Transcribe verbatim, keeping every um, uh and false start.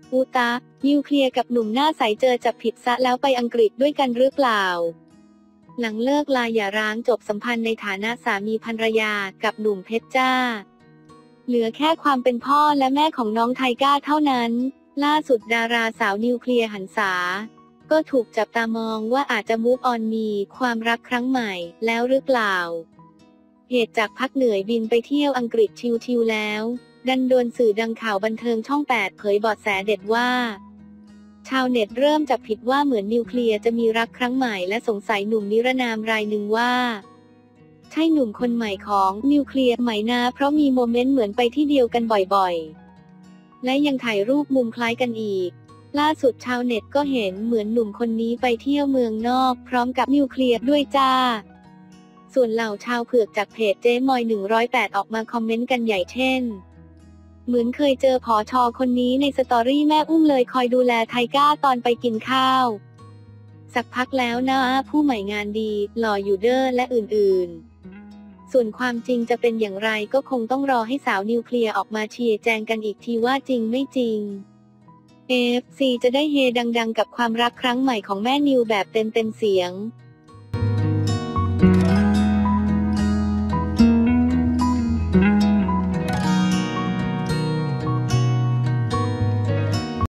อุตะนิวเคลียร์กับหนุ่มหน้าใสเจอจับผิดซะแล้วไปอังกฤษด้วยกันหรือเปล่าหลังเลิกลาหย่าร้างจบสัมพันธ์ในฐานะสามีภรรยากับหนุ่มเพชรจ้าเหลือแค่ความเป็นพ่อและแม่ของน้องไทก้าเท่านั้นล่าสุดดาราสาวนิวเคลียร์หันษาก็ถูกจับตามองว่าอาจจะมูฟออนมีความรักครั้งใหม่แล้วหรือเปล่าเหตุจากพักเหนื่อยบินไปเที่ยวอังกฤษชิวๆแล้วดันโดนสื่อดังข่าวบันเทิงช่องแปดเผยเบาะแสเด็ดว่าชาวเน็ตเริ่มจับผิดว่าเหมือนนิวเคลียร์จะมีรักครั้งใหม่และสงสัยหนุ่มนิรนามรายหนึ่งว่าใช่หนุ่มคนใหม่ของนิวเคลียร์ไหมนะเพราะมีโมเมนต์เหมือนไปที่เดียวกันบ่อยๆและยังถ่ายรูปมุมคล้ายกันอีกล่าสุดชาวเน็ตก็เห็นเหมือนหนุ่มคนนี้ไปเที่ยวเมืองนอกพร้อมกับนิวเคลียร์ด้วยจ้าส่วนเหล่าชาวเผือกจากเพจเจ๊มอยหนึ่งร้อยแปดออกมาคอมเมนต์กันใหญ่เช่นเหมือนเคยเจอผอชอคนนี้ในสตอรี่แม่อุ้มเลยคอยดูแลไทก้าตอนไปกินข้าวสักพักแล้วนะผู้ใหม่งานดีหล่ออยู่เด้อและอื่นๆส่วนความจริงจะเป็นอย่างไรก็คงต้องรอให้สาวนิวเคลียร์ออกมาชี้แจงกันอีกทีว่าจริงไม่จริง เอฟ ซี จะได้เฮดังๆกับความรักครั้งใหม่ของแม่นิวแบบเต็มๆเสียง